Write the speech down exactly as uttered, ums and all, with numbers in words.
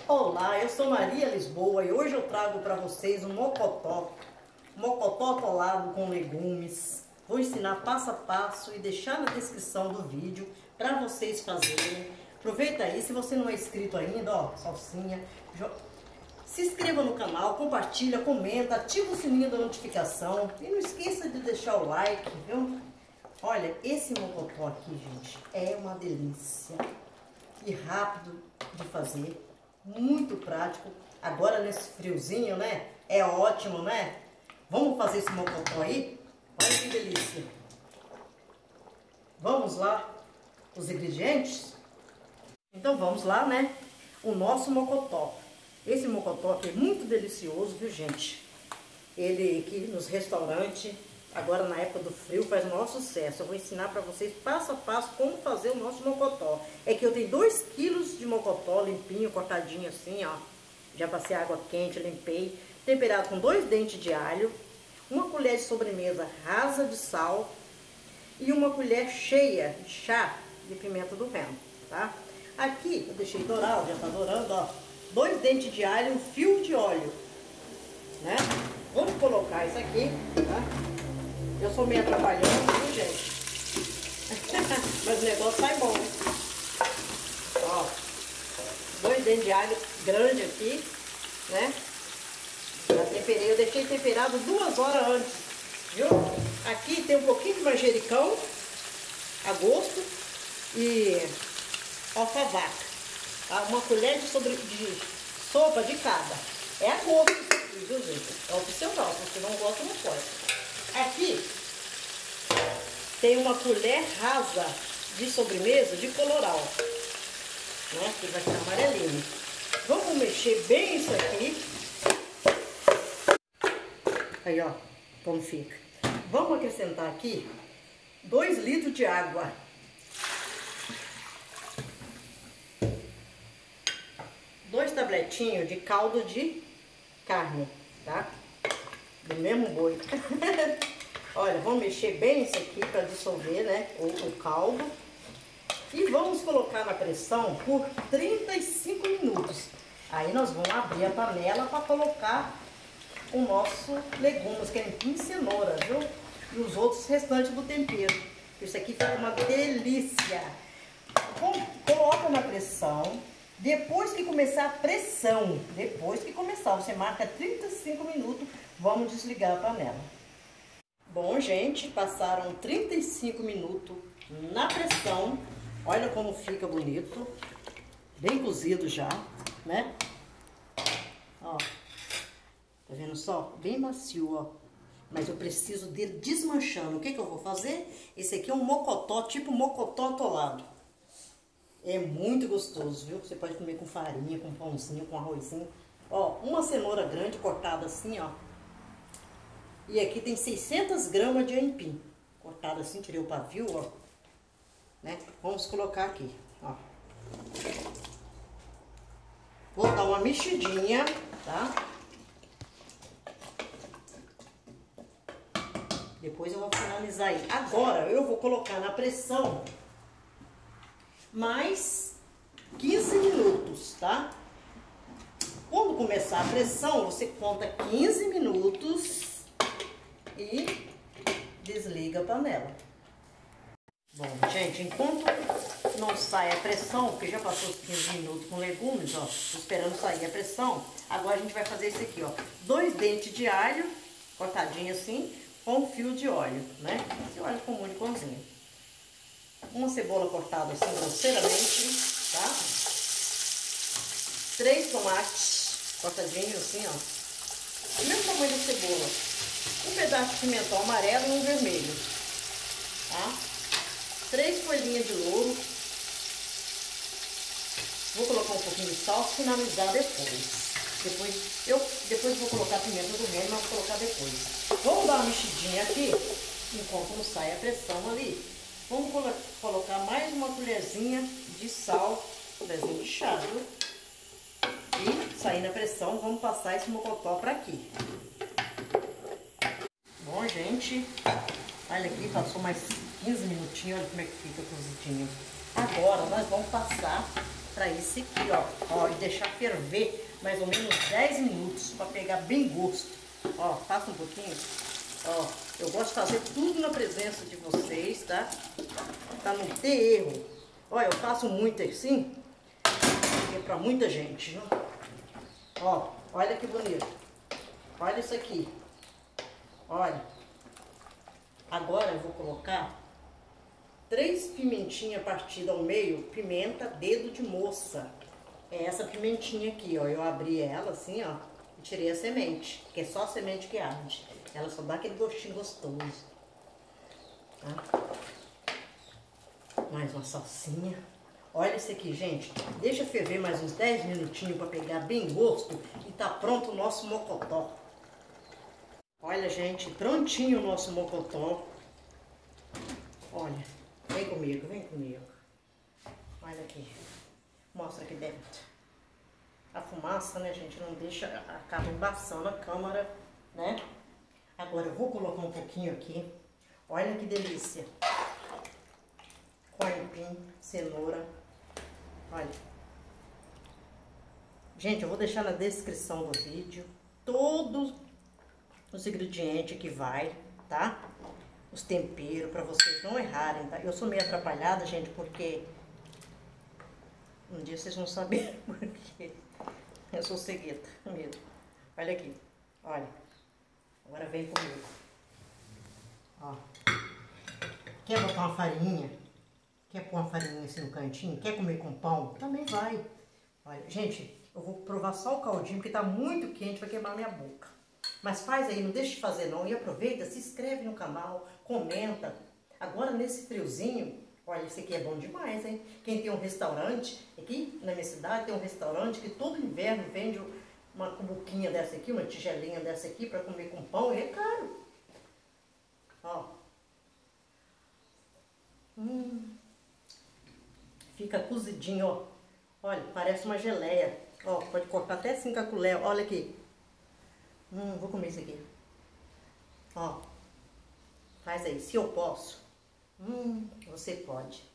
Olá, eu sou Maria Lisboa e hoje eu trago para vocês um mocotó, um mocotó atolado com legumes. Vou ensinar passo a passo e deixar na descrição do vídeo para vocês fazerem. Aproveita aí, se você não é inscrito ainda, ó, salsinha, se inscreva no canal, compartilha, comenta, ativa o sininho da notificação e não esqueça de deixar o like, viu? Olha, esse mocotó aqui, gente, é uma delícia e rápido de fazer. Muito prático, agora nesse friozinho, né? É ótimo, né? Vamos fazer esse mocotó aí? Olha que delícia! Vamos lá, os ingredientes? Então vamos lá, né? O nosso mocotó. Esse mocotó aqui é muito delicioso, viu, gente? Ele aqui nos restaurantes, agora na época do frio, faz o maior sucesso. Eu vou ensinar para vocês passo a passo como fazer o nosso mocotó. É que eu tenho dois quilos de mocotó limpinho, cortadinho assim, ó. Já passei água quente, limpei. Temperado com dois dentes de alho, uma colher de sobremesa rasa de sal e uma colher cheia de chá de pimenta do reino, tá? Aqui eu deixei dourar, já tá dourando, ó. Dois dentes de alho e um fio de óleo, né? Vamos colocar isso aqui, tá? Eu sou meio atrapalhando, viu, gente? Mas o negócio sai bom. Ó, dois dentes de alho grande aqui, né? Já temperei, eu deixei temperado duas horas antes, viu? Aqui tem um pouquinho de manjericão, a gosto, e alfavaca. Tá? Uma colher de, sobre, de sopa de cada. É a gosto, viu, gente? É opcional, se você não gosta, não pode. Aqui tem uma colher rasa de sobremesa de coloral, né? Que vai ficar amarelinho. Vamos mexer bem isso aqui. Aí, ó, como fica. Vamos acrescentar aqui dois litros de água. Dois tabletinhos de caldo de carne, tá? Do mesmo boi. Olha, vamos mexer bem isso aqui para dissolver, né, o, o caldo. E vamos colocar na pressão por trinta e cinco minutos. Aí nós vamos abrir a panela para colocar o nosso legumes, que é empim e cenoura, viu? E os outros restantes do tempero. Isso aqui fica uma delícia. Coloca na pressão. Depois que começar a pressão, depois que começar, você marca trinta e cinco minutos, vamos desligar a panela. Bom, gente, passaram trinta e cinco minutos na pressão. Olha como fica bonito. Bem cozido já, né? Ó, tá vendo só? Bem macio, ó. Mas eu preciso dele desmanchando. O que que eu vou fazer? Esse aqui é um mocotó, tipo mocotó atolado. É muito gostoso, viu? Você pode comer com farinha, com pãozinho, com arrozinho. Ó, uma cenoura grande cortada assim, ó. E aqui tem seiscentas gramas de aipim. Cortada assim, tirei o pavio, ó. Né? Vamos colocar aqui, ó. Vou dar uma mexidinha, tá? Depois eu vou finalizar aí. Agora eu vou colocar na pressão mais quinze minutos, tá? Quando começar a pressão, você conta quinze minutos e desliga a panela. Bom, gente, enquanto não sai a pressão, porque já passou os quinze minutos com legumes, ó, tô esperando sair a pressão, agora a gente vai fazer isso aqui, ó. Dois dentes de alho, cortadinho assim, com um fio de óleo, né? Esse óleo comum de cozinha. Uma cebola cortada assim grosseiramente, tá? Três tomates cortadinhos assim, ó. Do mesmo tamanho da cebola. Um pedaço de pimentão amarelo e um vermelho, tá? Três folhinhas de louro. Vou colocar um pouquinho de sal, finalizar depois. Depois eu depois vou colocar a pimenta do reino, mas vou colocar depois. Vamos dar uma mexidinha aqui, enquanto não sai a pressão ali. Vamos colocar mais uma colherzinha de sal, colherzinha de chá, viu? E saindo a pressão, vamos passar esse mocotó para aqui. Bom, gente, olha aqui, passou mais quinze minutinhos, olha como é que fica cozidinho. Agora nós vamos passar para esse aqui, ó. Ó, e deixar ferver mais ou menos dez minutos para pegar bem gosto. Ó, passa um pouquinho. Ó, eu gosto de fazer tudo na presença de vocês, tá? Pra não ter erro. Ó, eu faço muito assim, porque é pra muita gente, né? Ó, olha que bonito. Olha isso aqui. Olha. Agora eu vou colocar três pimentinhas partidas ao meio, pimenta dedo de moça. É essa pimentinha aqui, ó. Eu abri ela assim, ó, e tirei a semente, que é só a semente que arde. Ela só dá aquele gostinho gostoso. Tá? Mais uma salsinha. Olha isso aqui, gente. Deixa ferver mais uns dez minutinhos para pegar bem gosto e tá pronto o nosso mocotó. Olha, gente, prontinho o nosso mocotó. Olha, vem comigo, vem comigo. Olha aqui. Mostra aqui dentro. A fumaça, né, gente, não deixa, acaba embaçando a câmera, né? Agora eu vou colocar um pouquinho aqui. Olha que delícia. Com aipim, cenoura. Olha. Gente, eu vou deixar na descrição do vídeo todos os ingredientes que vai, tá? Os temperos, para vocês não errarem, tá? Eu sou meio atrapalhada, gente, porque um dia vocês vão saber porque eu sou cegueta mesmo. Olha aqui, olha. Agora vem comigo. Ó. Quer botar uma farinha? Quer pôr uma farinha assim no cantinho? Quer comer com pão? Também vai. Olha, gente, eu vou provar só o caldinho, porque tá muito quente, vai queimar minha boca. Mas faz aí, não deixa de fazer não. E aproveita, se inscreve no canal, comenta. Agora nesse friozinho, olha, isso aqui é bom demais, hein? Quem tem um restaurante, aqui na minha cidade tem um restaurante que todo inverno vende uma cumbuquinha dessa aqui, uma tigelinha dessa aqui para comer com pão, e é caro. Ó. Hum. Fica cozidinho, ó. Olha, parece uma geleia. Ó, pode cortar até assim com a colher. Olha aqui. Hum, vou comer isso aqui. Ó. Faz aí. Se eu posso. Hum, você pode.